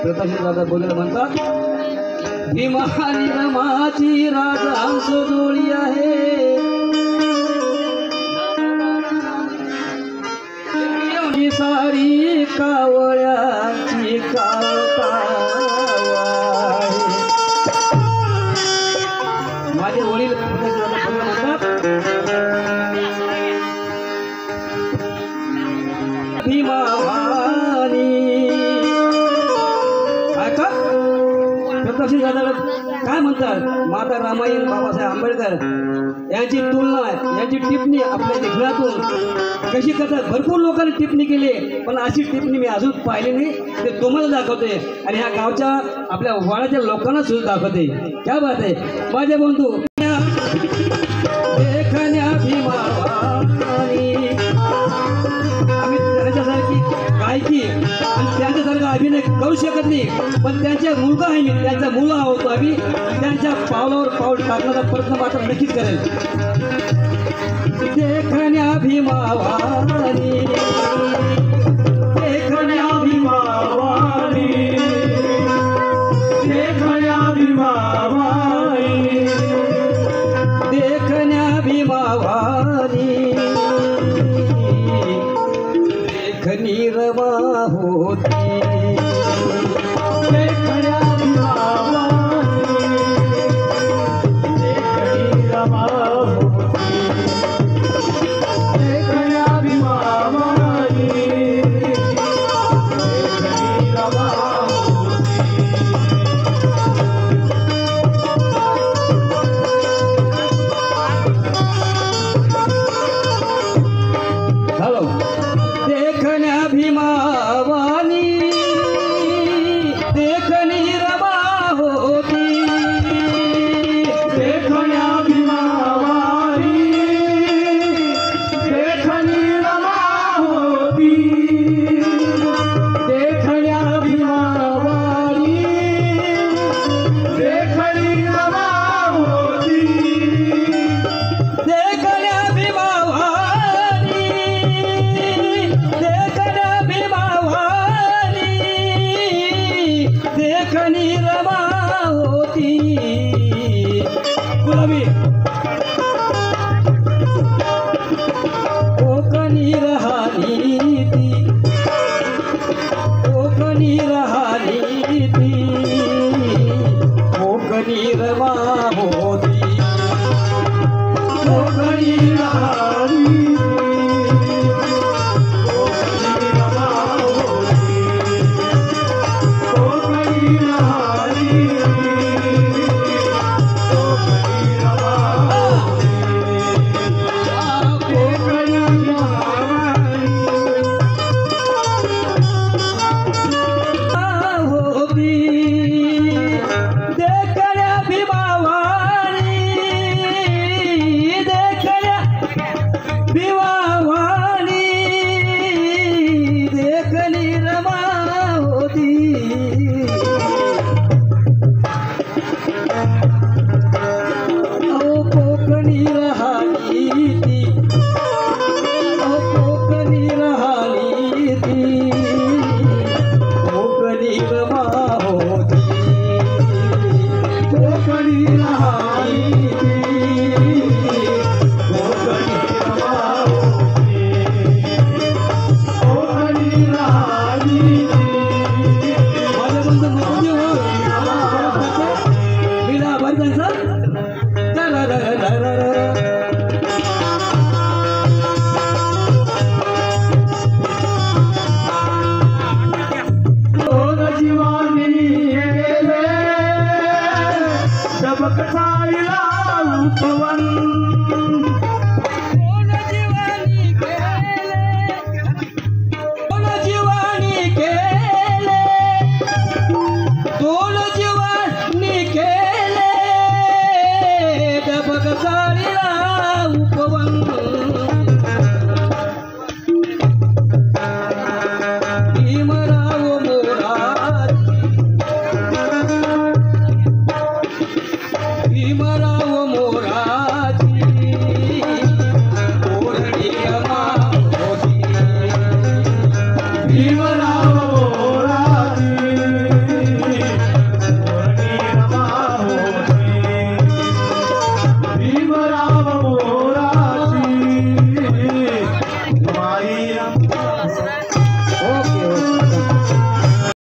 प्रतापसिंह दादा बोलायला म्हणतात भीमा आणि रमाची राजहंस जोडी आहे एवढी सारी कावळ्याची माझे वडील म्हणतात भीमावानी ऐका प्रतापसिंह दादा काय म्हणतात माता रामायण बाबासाहेब आंबेडकर यांची तुलना यांची टिप्पणी आपल्या लेखनातून कशी करतात भरपूर लोकांनी टिप्पणी केली पण अशी टिप्पणी मी अजून पाहिली नाही ते तुम्हाला दाखवते आणि ह्या गावच्या आपल्या वाड्याच्या लोकांना सुद्धा दाखवते क्या बात आहे माझे बंधू देखण्या भीमावानी आम्ही त्यांच्यासारखी गायकी आणि त्यांच्यासारखा अभिनय करू शकत नाही पण त्यांचा मुलगा आहे मी त्यांचा मुलगा होतो आम्ही त्यांच्या पावलावर पाऊल टाकण्याचा प्रयत्न मात्र नक्कीच करेल देखण्या भीमावानी देखण्या भीमावानी देखण्या भीमावानी देखण्या भीमावानी देखणी रमा होती देखण्या भीमावानी देखणी रमा होती देखण्या भीमावानी देखणी रमा हॅलो देखण्या भीमावानी देखणी रमा होती देखण्या भीमावानी देखणी रमा होती देखण्या भीमावानी देखणी रमा होती देखण्या भीमावानी देखण्या भीमावानी देखणी रमा होती गुलाबी कोकणी राहिली ती कोकणी राहिली ती कोकणी रमा